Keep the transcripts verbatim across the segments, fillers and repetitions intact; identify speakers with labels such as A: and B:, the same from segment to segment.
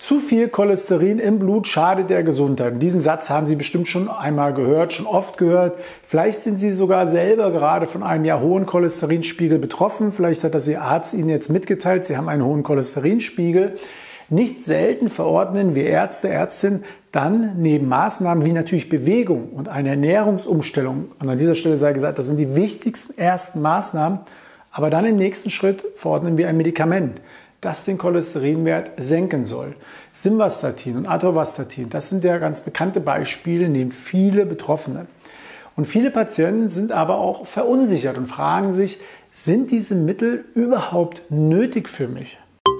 A: Zu viel Cholesterin im Blut schadet der Gesundheit. Diesen Satz haben Sie bestimmt schon einmal gehört, schon oft gehört. Vielleicht sind Sie sogar selber gerade von einem ja hohen Cholesterinspiegel betroffen. Vielleicht hat das Ihr Arzt Ihnen jetzt mitgeteilt, Sie haben einen hohen Cholesterinspiegel. Nicht selten verordnen wir Ärzte, Ärztinnen dann neben Maßnahmen wie natürlich Bewegung und eine Ernährungsumstellung, und an dieser Stelle sei gesagt, das sind die wichtigsten ersten Maßnahmen, aber dann im nächsten Schritt verordnen wir ein Medikament, das den Cholesterinwert senken soll. Simvastatin und Atorvastatin, das sind ja ganz bekannte Beispiele, nehmen viele Betroffene. Und viele Patienten sind aber auch verunsichert und fragen sich, sind diese Mittel überhaupt nötig für mich?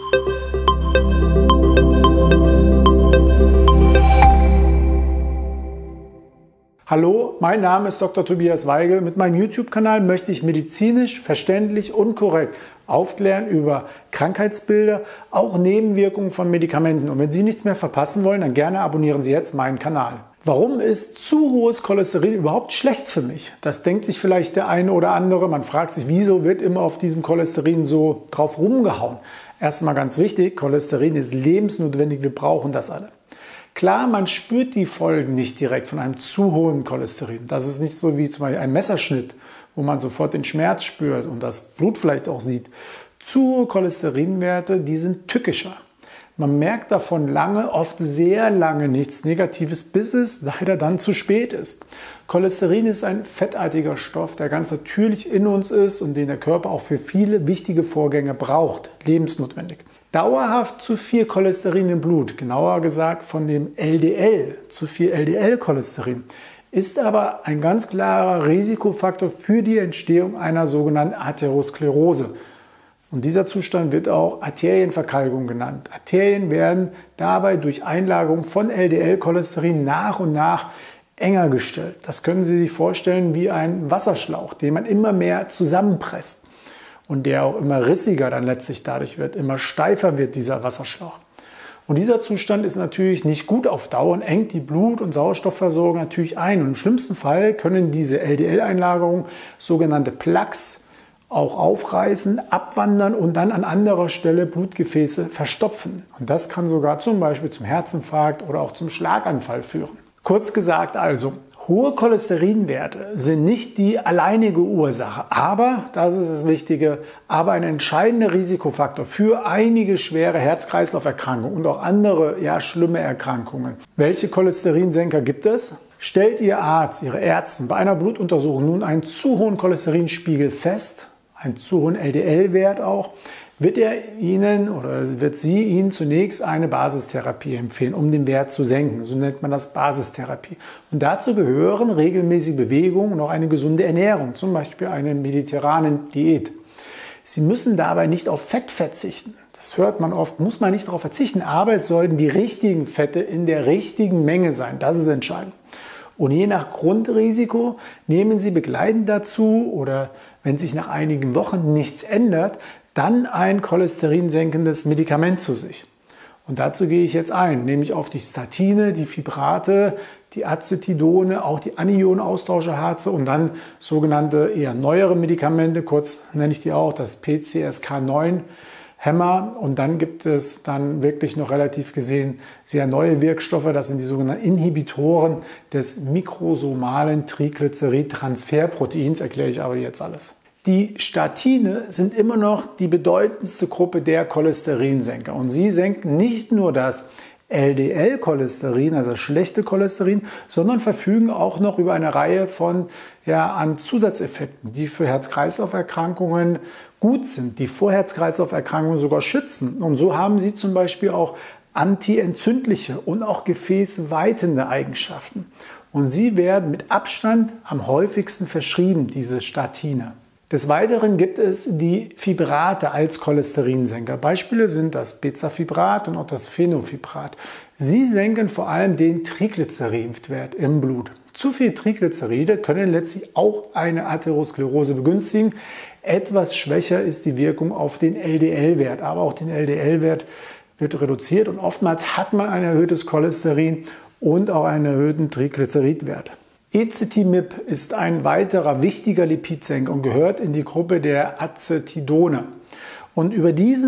A: Hallo, mein Name ist Doktor Tobias Weigel. Mit meinem YouTube-Kanal möchte ich medizinisch, verständlich und korrekt aufklären über Krankheitsbilder, auch Nebenwirkungen von Medikamenten. Und wenn Sie nichts mehr verpassen wollen, dann gerne abonnieren Sie jetzt meinen Kanal. Warum ist zu hohes Cholesterin überhaupt schlecht für mich? Das denkt sich vielleicht der eine oder andere. Man fragt sich, wieso wird immer auf diesem Cholesterin so drauf rumgehauen? Erstmal ganz wichtig, Cholesterin ist lebensnotwendig, wir brauchen das alle. Klar, man spürt die Folgen nicht direkt von einem zu hohen Cholesterin. Das ist nicht so wie zum Beispiel ein Messerschnitt, wo man sofort den Schmerz spürt und das Blut vielleicht auch sieht. Zu hohe Cholesterinwerte, die sind tückischer. Man merkt davon lange, oft sehr lange nichts Negatives, bis es leider dann zu spät ist. Cholesterin ist ein fettartiger Stoff, der ganz natürlich in uns ist und den der Körper auch für viele wichtige Vorgänge braucht, lebensnotwendig. Dauerhaft zu viel Cholesterin im Blut, genauer gesagt von dem L D L, zu viel L D L-Cholesterin, ist aber ein ganz klarer Risikofaktor für die Entstehung einer sogenannten Atherosklerose. Und dieser Zustand wird auch Arterienverkalkung genannt. Arterien werden dabei durch Einlagerung von L D L-Cholesterin nach und nach enger gestellt. Das können Sie sich vorstellen wie ein Wasserschlauch, den man immer mehr zusammenpresst. Und der auch immer rissiger dann letztlich dadurch wird, immer steifer wird dieser Wasserschlauch. Und dieser Zustand ist natürlich nicht gut auf Dauer und engt die Blut- und Sauerstoffversorgung natürlich ein. Und im schlimmsten Fall können diese L D L-Einlagerungen, sogenannte Plaques, auch aufreißen, abwandern und dann an anderer Stelle Blutgefäße verstopfen. Und das kann sogar zum Beispiel zum Herzinfarkt oder auch zum Schlaganfall führen. Kurz gesagt also, hohe Cholesterinwerte sind nicht die alleinige Ursache, aber, das ist das Wichtige, aber ein entscheidender Risikofaktor für einige schwere Herz-Kreislauf-Erkrankungen und auch andere, ja, schlimme Erkrankungen. Welche Cholesterinsenker gibt es? Stellt Ihr Arzt, Ihre Ärztin bei einer Blutuntersuchung nun einen zu hohen Cholesterinspiegel fest, einen zu hohen L D L-Wert auch, wird er Ihnen oder wird sie Ihnen zunächst eine Basistherapie empfehlen, um den Wert zu senken. So nennt man das Basistherapie. Und dazu gehören regelmäßige Bewegung und auch eine gesunde Ernährung, zum Beispiel eine mediterrane Diät. Sie müssen dabei nicht auf Fett verzichten. Das hört man oft, muss man nicht darauf verzichten, aber es sollten die richtigen Fette in der richtigen Menge sein. Das ist entscheidend. Und je nach Grundrisiko nehmen Sie begleitend dazu oder wenn sich nach einigen Wochen nichts ändert, dann ein cholesterinsenkendes Medikament zu sich. Und dazu gehe ich jetzt ein, nämlich auf die Statine, die Fibrate, die Acetidone, auch die Anionenaustauschharze und dann sogenannte eher neuere Medikamente, kurz nenne ich die auch, das P C S K neun Hämmer. Und dann gibt es dann wirklich noch relativ gesehen sehr neue Wirkstoffe, das sind die sogenannten Inhibitoren des mikrosomalen Triglycerid-Transferproteins, erkläre ich aber jetzt alles. Die Statine sind immer noch die bedeutendste Gruppe der Cholesterinsenker und sie senken nicht nur das L D L-Cholesterin, also das schlechte Cholesterin, sondern verfügen auch noch über eine Reihe von ja, an Zusatzeffekten, die für Herz-Kreislauf-Erkrankungen gut sind, die vor Herz-Kreislauf-Erkrankungen sogar schützen. Und so haben sie zum Beispiel auch antientzündliche und auch gefäßweitende Eigenschaften. Und sie werden mit Abstand am häufigsten verschrieben, diese Statine. Des Weiteren gibt es die Fibrate als Cholesterinsenker. Beispiele sind das Bezafibrat und auch das Fenofibrat. Sie senken vor allem den Triglyceridwert im Blut. Zu viel Triglyceride können letztlich auch eine Atherosklerose begünstigen. Etwas schwächer ist die Wirkung auf den L D L-Wert, aber auch den L D L-Wert wird reduziert und oftmals hat man ein erhöhtes Cholesterin und auch einen erhöhten Triglyceridwert. Ezetimibe ist ein weiterer wichtiger Lipidsenker und gehört in die Gruppe der Acetidone. Und über diesen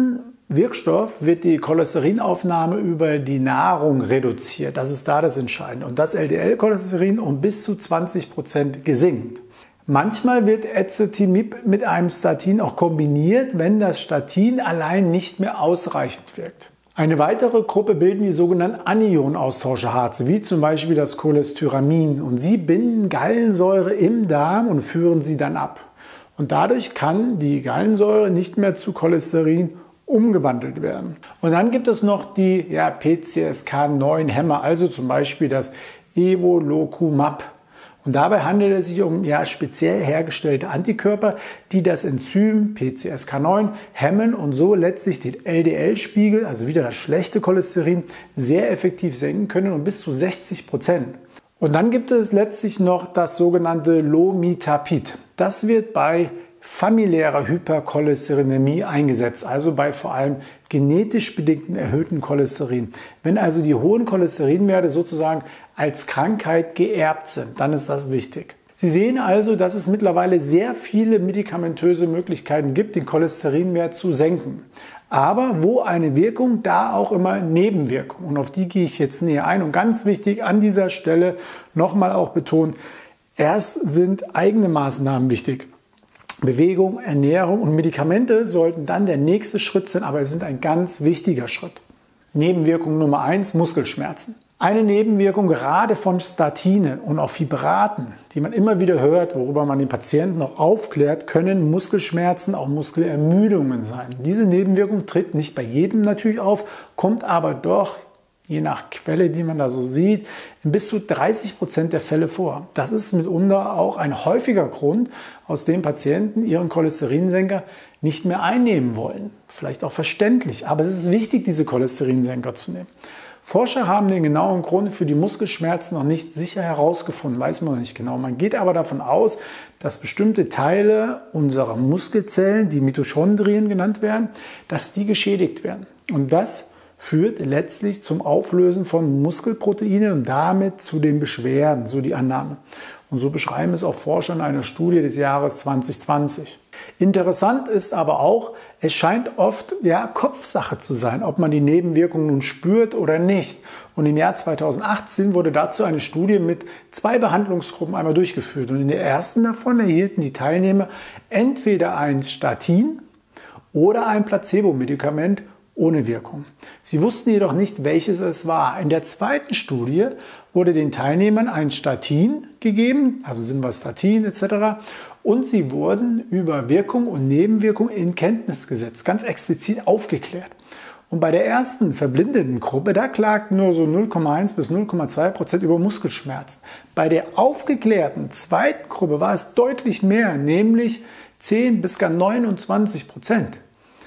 A: Wirkstoff wird die Cholesterinaufnahme über die Nahrung reduziert. Das ist da das Entscheidende. Und das L D L-Cholesterin um bis zu zwanzig Prozent gesenkt. Manchmal wird Ezetimibe mit einem Statin auch kombiniert, wenn das Statin allein nicht mehr ausreichend wirkt. Eine weitere Gruppe bilden die sogenannten Anion-Austauschharze, wie zum Beispiel das Cholestyramin. Und sie binden Gallensäure im Darm und führen sie dann ab. Und dadurch kann die Gallensäure nicht mehr zu Cholesterin umgewandelt werden. Und dann gibt es noch die ja, P C S K neun Hämmer, also zum Beispiel das Evolocumab. Und dabei handelt es sich um ja, speziell hergestellte Antikörper, die das Enzym P C S K neun hemmen und so letztlich den L D L-Spiegel, also wieder das schlechte Cholesterin, sehr effektiv senken können um bis zu sechzig Prozent. Und dann gibt es letztlich noch das sogenannte Lomitapid. Das wird bei familiärer Hypercholesterinämie eingesetzt, also bei vor allem genetisch bedingten erhöhten Cholesterin. Wenn also die hohen Cholesterinwerte sozusagen als Krankheit geerbt sind, dann ist das wichtig. Sie sehen also, dass es mittlerweile sehr viele medikamentöse Möglichkeiten gibt, den Cholesterinwert zu senken. Aber wo eine Wirkung, da auch immer Nebenwirkungen. Und auf die gehe ich jetzt näher ein. Und ganz wichtig an dieser Stelle nochmal auch betont, erst sind eigene Maßnahmen wichtig. Bewegung, Ernährung und Medikamente sollten dann der nächste Schritt sein, aber es sind ein ganz wichtiger Schritt. Nebenwirkung Nummer eins, Muskelschmerzen. Eine Nebenwirkung gerade von Statinen und auch Fibraten, die man immer wieder hört, worüber man den Patienten auch aufklärt, können Muskelschmerzen, auch Muskelermüdungen sein. Diese Nebenwirkung tritt nicht bei jedem natürlich auf, kommt aber doch, je nach Quelle, die man da so sieht, in bis zu dreißig Prozent der Fälle vor. Das ist mitunter auch ein häufiger Grund, aus dem Patienten ihren Cholesterinsenker nicht mehr einnehmen wollen. Vielleicht auch verständlich, aber es ist wichtig, diese Cholesterinsenker zu nehmen. Forscher haben den genauen Grund für die Muskelschmerzen noch nicht sicher herausgefunden, weiß man noch nicht genau. Man geht aber davon aus, dass bestimmte Teile unserer Muskelzellen, die Mitochondrien genannt werden, dass die geschädigt werden. Und das führt letztlich zum Auflösen von Muskelproteinen und damit zu den Beschwerden, so die Annahme. Und so beschreiben es auch Forscher in einer Studie des Jahres zwanzig zwanzig. Interessant ist aber auch, es scheint oft ja, Kopfsache zu sein, ob man die Nebenwirkungen nun spürt oder nicht. Und im Jahr zweitausendachtzehn wurde dazu eine Studie mit zwei Behandlungsgruppen einmal durchgeführt. Und in der ersten davon erhielten die Teilnehmer entweder ein Statin oder ein Placebo-Medikament ohne Wirkung. Sie wussten jedoch nicht, welches es war. In der zweiten Studie wurde den Teilnehmern ein Statin gegeben, also Simvastatin et cetera, und sie wurden über Wirkung und Nebenwirkung in Kenntnis gesetzt, ganz explizit aufgeklärt. Und bei der ersten verblindeten Gruppe, da klagten nur so null Komma eins bis null Komma zwei Prozent über Muskelschmerzen. Bei der aufgeklärten zweiten Gruppe war es deutlich mehr, nämlich zehn bis gar neunundzwanzig Prozent.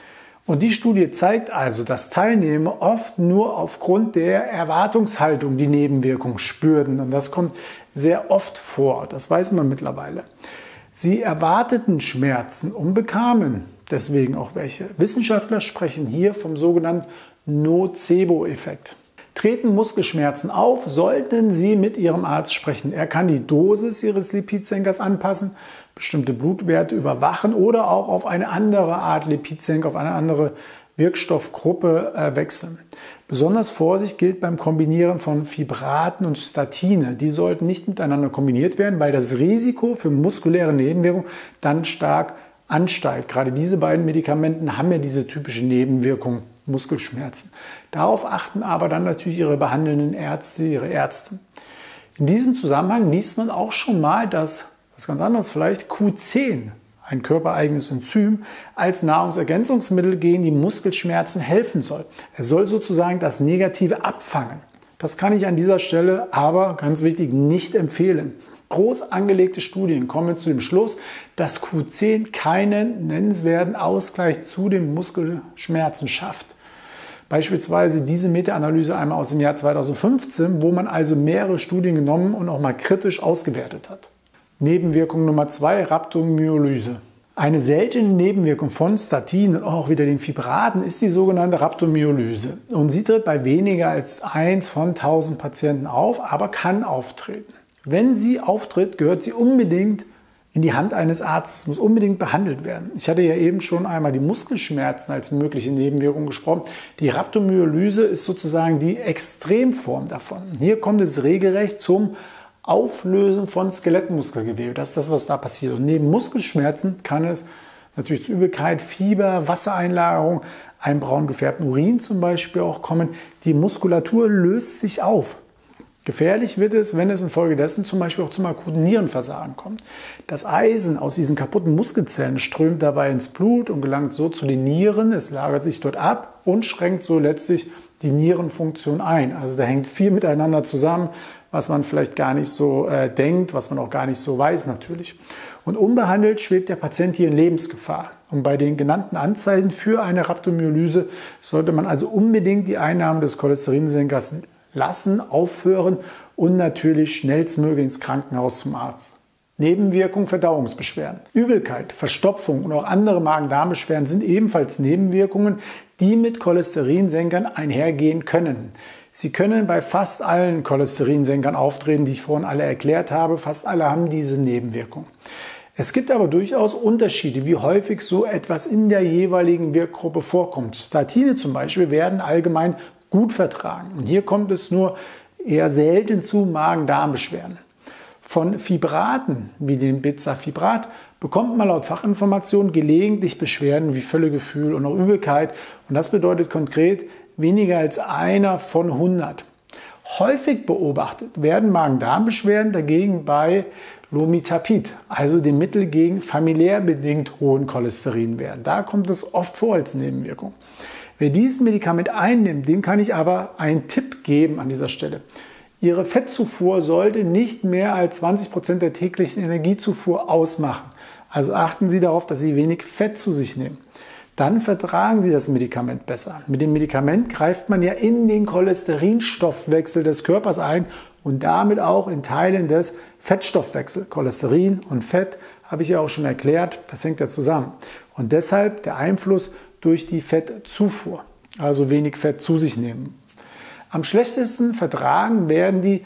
A: Und die Studie zeigt also, dass Teilnehmer oft nur aufgrund der Erwartungshaltung die Nebenwirkung spürten. Und das kommt sehr oft vor, das weiß man mittlerweile. Sie erwarteten Schmerzen und bekamen deswegen auch welche. Wissenschaftler sprechen hier vom sogenannten Nocebo-Effekt. Treten Muskelschmerzen auf, sollten Sie mit Ihrem Arzt sprechen. Er kann die Dosis Ihres Lipidsenkers anpassen, bestimmte Blutwerte überwachen oder auch auf eine andere Art Lipidsenker, auf eine andere Wirkstoffgruppe äh, wechseln. Besonders Vorsicht gilt beim Kombinieren von Fibraten und Statine. Die sollten nicht miteinander kombiniert werden, weil das Risiko für muskuläre Nebenwirkungen dann stark ansteigt. Gerade diese beiden Medikamente haben ja diese typische Nebenwirkung, Muskelschmerzen. Darauf achten aber dann natürlich Ihre behandelnden Ärzte, Ihre Ärzte. In diesem Zusammenhang liest man auch schon mal, dass, was ganz anderes vielleicht, Q zehn, ein körpereigenes Enzym, als Nahrungsergänzungsmittel gegen die Muskelschmerzen helfen soll. Es soll sozusagen das Negative abfangen. Das kann ich an dieser Stelle aber, ganz wichtig, nicht empfehlen. Groß angelegte Studien kommen zu dem Schluss, dass Q zehn keinen nennenswerten Ausgleich zu den Muskelschmerzen schafft. Beispielsweise diese Meta-Analyse einmal aus dem Jahr zweitausendfünfzehn, wo man also mehrere Studien genommen und auch mal kritisch ausgewertet hat. Nebenwirkung Nummer zwei, Rhabdomyolyse. Eine seltene Nebenwirkung von Statin und auch wieder den Fibraten ist die sogenannte Rhabdomyolyse. Und sie tritt bei weniger als eins von tausend Patienten auf, aber kann auftreten. Wenn sie auftritt, gehört sie unbedingt in die Hand eines Arztes, muss unbedingt behandelt werden. Ich hatte ja eben schon einmal die Muskelschmerzen als mögliche Nebenwirkung gesprochen. Die Rhabdomyolyse ist sozusagen die Extremform davon. Hier kommt es regelrecht zum Auflösen von Skelettmuskelgewebe. Das ist das, was da passiert. Und neben Muskelschmerzen kann es natürlich zu Übelkeit, Fieber, Wassereinlagerung, einem braun gefärbten Urin zum Beispiel auch kommen. Die Muskulatur löst sich auf. Gefährlich wird es, wenn es infolgedessen zum Beispiel auch zum akuten Nierenversagen kommt. Das Eisen aus diesen kaputten Muskelzellen strömt dabei ins Blut und gelangt so zu den Nieren. Es lagert sich dort ab und schränkt so letztlich die Nierenfunktion ein. Also da hängt viel miteinander zusammen, was man vielleicht gar nicht so äh, denkt, was man auch gar nicht so weiß natürlich. Und unbehandelt schwebt der Patient hier in Lebensgefahr. Und bei den genannten Anzeichen für eine Rhabdomyolyse sollte man also unbedingt die Einnahme des Cholesterinsenkers lassen, aufhören und natürlich schnellstmöglich ins Krankenhaus zum Arzt. Nebenwirkung Verdauungsbeschwerden. Übelkeit, Verstopfung und auch andere Magen-Darm-Beschwerden sind ebenfalls Nebenwirkungen, die mit Cholesterinsenkern einhergehen können. Sie können bei fast allen Cholesterinsenkern auftreten, die ich vorhin alle erklärt habe. Fast alle haben diese Nebenwirkung. Es gibt aber durchaus Unterschiede, wie häufig so etwas in der jeweiligen Wirkgruppe vorkommt. Statine zum Beispiel werden allgemein gut vertragen. Und hier kommt es nur eher selten zu Magen-Darm-Beschwerden. Von Fibraten wie dem Bezafibrat bekommt man laut Fachinformation gelegentlich Beschwerden wie Völlegefühl und auch Übelkeit. Und das bedeutet konkret weniger als einer von hundert. Häufig beobachtet werden Magen-Darm-Beschwerden dagegen bei Lomitapid, also dem Mittel gegen familiär bedingt hohen Cholesterinwert. Da kommt es oft vor als Nebenwirkung. Wer dieses Medikament einnimmt, dem kann ich aber einen Tipp geben an dieser Stelle. Ihre Fettzufuhr sollte nicht mehr als zwanzig Prozent der täglichen Energiezufuhr ausmachen. Also achten Sie darauf, dass Sie wenig Fett zu sich nehmen. Dann vertragen Sie das Medikament besser. Mit dem Medikament greift man ja in den Cholesterinstoffwechsel des Körpers ein und damit auch in Teilen des Fettstoffwechsels. Cholesterin und Fett habe ich ja auch schon erklärt, das hängt ja zusammen. Und deshalb der Einfluss durch die Fettzufuhr, also wenig Fett zu sich nehmen. Am schlechtesten vertragen werden die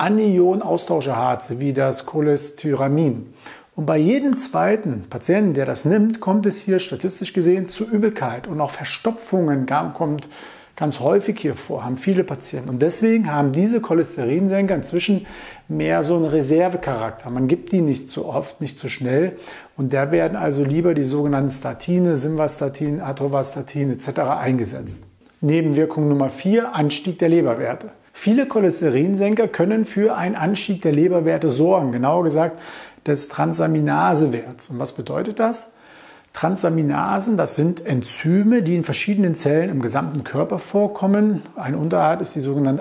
A: Anion-Austauschharze wie das Cholestyramin. Und bei jedem zweiten Patienten, der das nimmt, kommt es hier statistisch gesehen zu Übelkeit und auch Verstopfungen kommt ganz häufig hier vor, haben viele Patienten. Und deswegen haben diese Cholesterinsenker inzwischen mehr so einen Reservecharakter. Man gibt die nicht so oft, nicht so schnell. Und da werden also lieber die sogenannten Statine, Simvastatin, Atorvastatin et cetera eingesetzt. Nebenwirkung Nummer vier, Anstieg der Leberwerte. Viele Cholesterinsenker können für einen Anstieg der Leberwerte sorgen, genauer gesagt des Transaminasewerts. Und was bedeutet das? Transaminasen, das sind Enzyme, die in verschiedenen Zellen im gesamten Körper vorkommen. Eine Unterart ist die sogenannte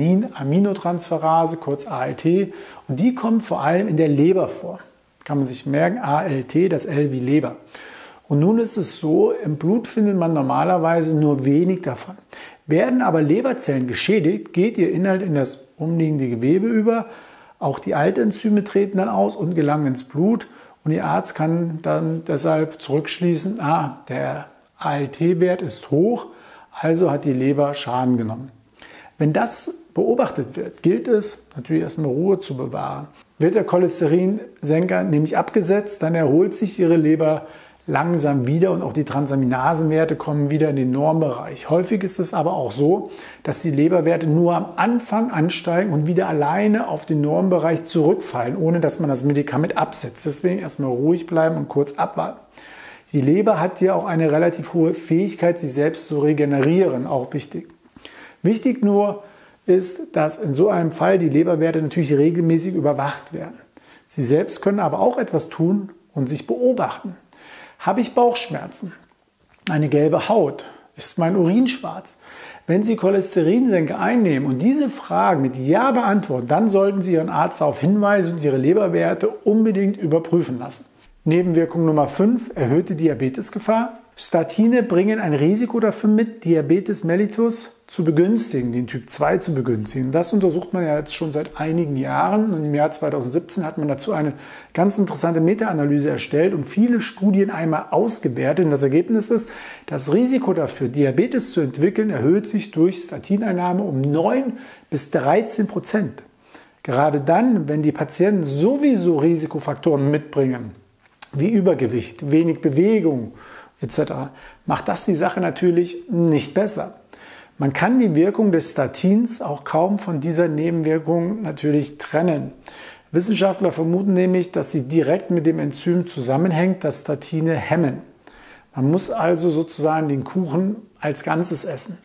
A: Alanin-Aminotransferase, kurz A L T. Und die kommt vor allem in der Leber vor. Kann man sich merken, A L T, das L wie Leber. Und nun ist es so, im Blut findet man normalerweise nur wenig davon. Werden aber Leberzellen geschädigt, geht ihr Inhalt in das umliegende Gewebe über. Auch die Altenzyme treten dann aus und gelangen ins Blut. Und Ihr Arzt kann dann deshalb zurückschließen, ah, der A L T-Wert ist hoch, also hat die Leber Schaden genommen. Wenn das beobachtet wird, gilt es natürlich erstmal Ruhe zu bewahren. Wird der Cholesterinsenker nämlich abgesetzt, dann erholt sich Ihre Leber langsam wieder und auch die Transaminasenwerte kommen wieder in den Normbereich. Häufig ist es aber auch so, dass die Leberwerte nur am Anfang ansteigen und wieder alleine auf den Normbereich zurückfallen, ohne dass man das Medikament absetzt. Deswegen erstmal ruhig bleiben und kurz abwarten. Die Leber hat ja auch eine relativ hohe Fähigkeit, sich selbst zu regenerieren, auch wichtig. Wichtig nur ist, dass in so einem Fall die Leberwerte natürlich regelmäßig überwacht werden. Sie selbst können aber auch etwas tun und sich beobachten. Habe ich Bauchschmerzen? Eine gelbe Haut? Ist mein Urin schwarz? Wenn Sie Cholesterinsenker einnehmen und diese Fragen mit Ja beantworten, dann sollten Sie Ihren Arzt darauf hinweisen und Ihre Leberwerte unbedingt überprüfen lassen. Nebenwirkung Nummer fünf, erhöhte Diabetesgefahr. Statine bringen ein Risiko dafür mit, Diabetes mellitus zu begünstigen, den Typ zwei zu begünstigen. Das untersucht man ja jetzt schon seit einigen Jahren und im Jahr zweitausendsiebzehn hat man dazu eine ganz interessante Meta-Analyse erstellt und viele Studien einmal ausgewertet. Und das Ergebnis ist, das Risiko dafür, Diabetes zu entwickeln, erhöht sich durch Statineinnahme um neun bis dreizehn Prozent. Gerade dann, wenn die Patienten sowieso Risikofaktoren mitbringen, wie Übergewicht, wenig Bewegung et cetera, macht das die Sache natürlich nicht besser. Man kann die Wirkung des Statins auch kaum von dieser Nebenwirkung natürlich trennen. Wissenschaftler vermuten nämlich, dass sie direkt mit dem Enzym zusammenhängt, das Statine hemmen. Man muss also sozusagen den Kuchen als Ganzes essen.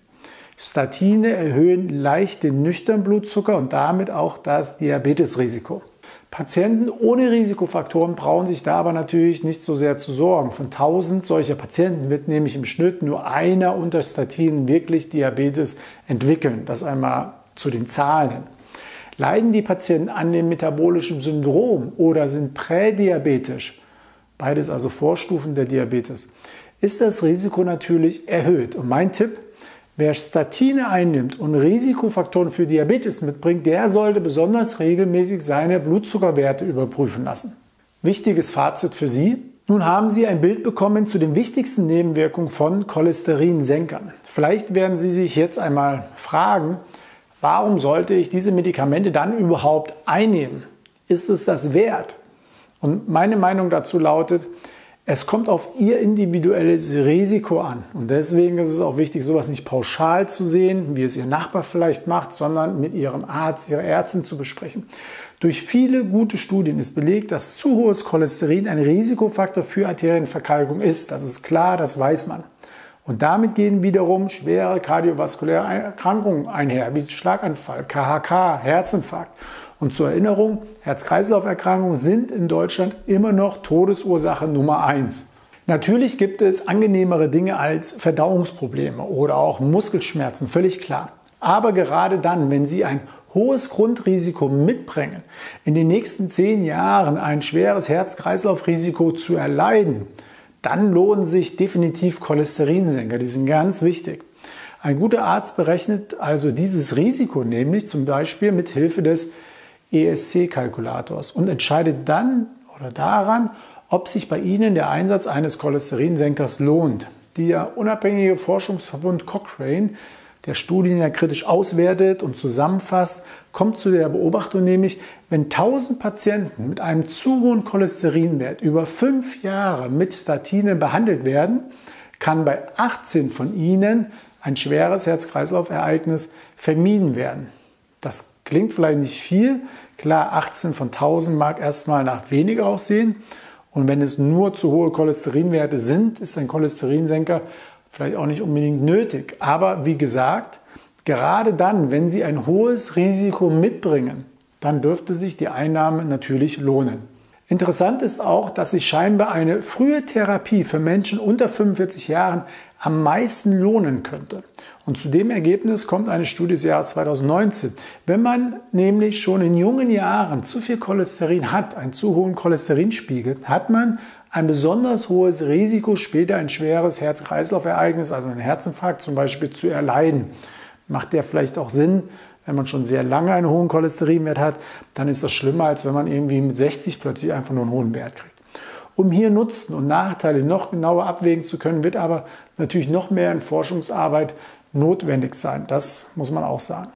A: Statine erhöhen leicht den nüchternen Blutzucker und damit auch das Diabetesrisiko. Patienten ohne Risikofaktoren brauchen sich da aber natürlich nicht so sehr zu sorgen. Von tausend solcher Patienten wird nämlich im Schnitt nur einer unter Statinen wirklich Diabetes entwickeln. Das einmal zu den Zahlen. Leiden die Patienten an dem metabolischen Syndrom oder sind prädiabetisch, beides also Vorstufen der Diabetes, ist das Risiko natürlich erhöht. Und mein Tipp: Wer Statine einnimmt und Risikofaktoren für Diabetes mitbringt, der sollte besonders regelmäßig seine Blutzuckerwerte überprüfen lassen. Wichtiges Fazit für Sie: Nun haben Sie ein Bild bekommen zu den wichtigsten Nebenwirkungen von Cholesterinsenkern. Vielleicht werden Sie sich jetzt einmal fragen, warum sollte ich diese Medikamente dann überhaupt einnehmen? Ist es das wert? Und meine Meinung dazu lautet: Es kommt auf Ihr individuelles Risiko an. Und deswegen ist es auch wichtig, sowas nicht pauschal zu sehen, wie es Ihr Nachbar vielleicht macht, sondern mit Ihrem Arzt, Ihrer Ärztin zu besprechen. Durch viele gute Studien ist belegt, dass zu hohes Cholesterin ein Risikofaktor für Arterienverkalkung ist. Das ist klar, das weiß man. Und damit gehen wiederum schwere kardiovaskuläre Erkrankungen einher, wie Schlaganfall, K H K, Herzinfarkt. Und zur Erinnerung, Herz-Kreislauf-Erkrankungen sind in Deutschland immer noch Todesursache Nummer eins. Natürlich gibt es angenehmere Dinge als Verdauungsprobleme oder auch Muskelschmerzen, völlig klar. Aber gerade dann, wenn Sie ein hohes Grundrisiko mitbringen, in den nächsten zehn Jahren ein schweres Herz-Kreislauf-Risiko zu erleiden, dann lohnen sich definitiv Cholesterinsenker. Die sind ganz wichtig. Ein guter Arzt berechnet also dieses Risiko nämlich zum Beispiel mit Hilfe des E S C-Kalkulators und entscheidet dann oder daran, ob sich bei Ihnen der Einsatz eines Cholesterinsenkers lohnt. Der unabhängige Forschungsverbund Cochrane, der Studien ja kritisch auswertet und zusammenfasst, kommt zu der Beobachtung nämlich, wenn tausend Patienten mit einem zu hohen Cholesterinwert über fünf Jahre mit Statinen behandelt werden, kann bei achtzehn von ihnen ein schweres Herz-Kreislauf-Ereignis vermieden werden. Das klingt vielleicht nicht viel. Klar, achtzehn von tausend mag erstmal nach weniger aussehen. Und wenn es nur zu hohe Cholesterinwerte sind, ist ein Cholesterinsenker vielleicht auch nicht unbedingt nötig. Aber wie gesagt, gerade dann, wenn Sie ein hohes Risiko mitbringen, dann dürfte sich die Einnahme natürlich lohnen. Interessant ist auch, dass sich scheinbar eine frühe Therapie für Menschen unter fünfundvierzig Jahren am meisten lohnen könnte. Und zu dem Ergebnis kommt eine Studie des Jahres zweitausendneunzehn. Wenn man nämlich schon in jungen Jahren zu viel Cholesterin hat, einen zu hohen Cholesterinspiegel, hat man ein besonders hohes Risiko, später ein schweres Herz-Kreislauf-Ereignis, also einen Herzinfarkt zum Beispiel, zu erleiden. Macht der vielleicht auch Sinn? Wenn man schon sehr lange einen hohen Cholesterinwert hat, dann ist das schlimmer, als wenn man irgendwie mit sechzig plötzlich einfach nur einen hohen Wert kriegt. Um hier Nutzen und Nachteile noch genauer abwägen zu können, wird aber natürlich noch mehr in Forschungsarbeit notwendig sein. Das muss man auch sagen.